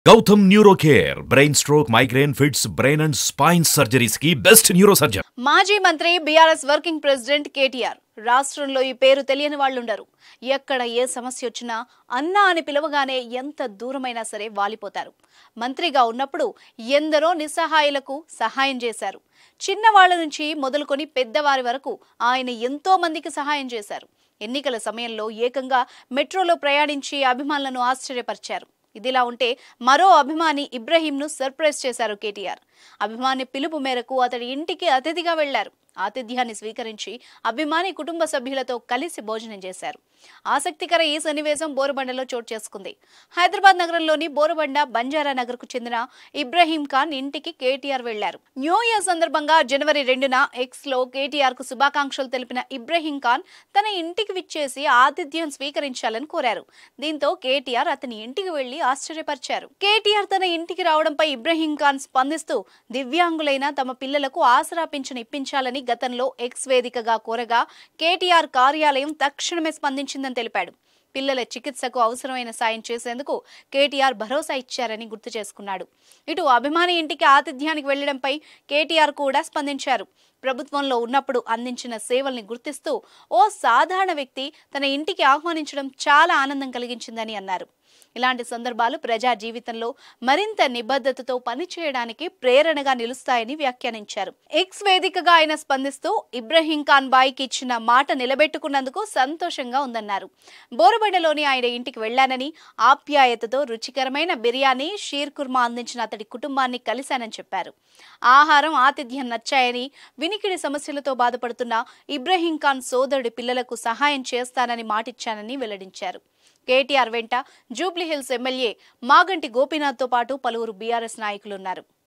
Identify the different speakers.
Speaker 1: Gautam Neurocare, brain stroke, migraine, fits, brain and spine surgeries की best neurosurgeon.
Speaker 2: మాజీ మంత్రి BRS working president KTR రాష్ట్రంలో ఈ పేరు తెలియని వాళ్ళుండరు. ఎక్కడ ఏ సమస్య వచ్చినా అన్నా అని పిలవగానే ఎంత దూరమైనా సరే వాలిపోతారు. మంత్రిగా ఉన్నప్పుడు ఎందరో నిస్సహాయులకు సహాయం చేశారు. చిన్నవాళ్ల నుంచి మొదలుకొని పెద్దవారి వరకు ఆయన ఎంతో మందికి సహాయం చేశారు. ఎన్నికల సమయంలో ఏకంగా మెట్రోలో ప్రయాణించి అభిమానులను ఆశ్చర్యపరిచారు. ఇదిలా ఉంటే మరో అభిమాని ఇబ్రహీంను సర్ప్రైజ్ చేశారు కేటీఆర్. అభిమాని పిలుపు మేరకు అతడి ఇంటికి అతిథిగా వెళ్లారు. ఆతిథ్యాన్ని స్వీకరించి అభిమాని కుటుంబ సభ్యులతో కలిసి భోజనం చేశారు. ఆసక్తికర ఈ సన్నివేశం బోరుబండలో చోటు చేసుకుంది. హైదరాబాద్ నగరంలోని బోరుబండ బంజారా నగర్ కు చెందిన ఇబ్రహీం ఖాన్ ఇంటికి కేటీఆర్ వెళ్లారు. న్యూ ఇయర్ సందర్భంగా జనవరి 2న ఎక్స్ లో కేటీఆర్ కు శుభాకాంక్షలు తెలిపిన ఇబ్రహీం ఖాన్ తన ఇంటికి విచ్చేసి ఆతిథ్యం స్వీకరించాలని కోరారు. దీంతో కేటీఆర్ అతని ఇంటికి వెళ్లి ఆశ్చర్యపరిచారు. కేటీఆర్ తన ఇంటికి రావడంపై ఇబ్రహీం ఖాన్ స్పందిస్తూ దివ్యాంగులైన తమ పిల్లలకు ఆసరా పింఛను ఇప్పించాలని గతంలో ఎక్స్ వేదికగా కోరగా కేటీఆర్ కార్యాలయం తక్షణమే స్పందించిందని తెలిపాడు. పిల్లల చికిత్సకు అవసరమైన సాయం చేసేందుకు కేటీఆర్ భరోసా ఇచ్చారని గుర్తు చేసుకున్నాడు. ఇటు అభిమాని ఇంటికి ఆతిథ్యానికి వెళ్లడంపై కేటీఆర్ కూడా స్పందించారు. ప్రభుత్వంలో ఉన్నప్పుడు అందించిన సేవల్ని గుర్తిస్తూ ఓ సాధారణ వ్యక్తి తన ఇంటికి ఆహ్వానించడం చాలా ఆనందం కలిగించిందని అన్నారు. ఇలాంటి సందర్భాలు ప్రజా జీవితంలో మరింత నిబద్ధతతో పనిచేయడానికి ప్రేరణగా నిలుస్తాయని వ్యాఖ్యానించారు. ఎక్స్ వేదికగా ఆయన స్పందిస్తూ ఇబ్రహీం ఖాన్ బాయ్కి ఇచ్చిన మాట నిలబెట్టుకున్నందుకు సంతోషంగా ఉందన్నారు. బోరుబండలోని ఆయన ఇంటికి వెళ్లానని, ఆప్యాయతతో రుచికరమైన బిర్యానీ, షీర్ కుర్మా అందించిన అతడి కుటుంబాన్ని కలిశానని చెప్పారు. ఆహారం, ఆతిథ్యం నచ్చాయని, వినికిడి సమస్యలతో బాధపడుతున్న ఇబ్రహీం ఖాన్ సోదరుడి పిల్లలకు సహాయం చేస్తానని మాటిచ్చానని వెల్లడించారు. కేటీఆర్ వెంట జూబ్లీహిల్స్ ఎమ్మెల్యే మాగంటి గోపీనాథ్తో పాటు పలువురు బీఆర్ఎస్ నాయకులున్నారు.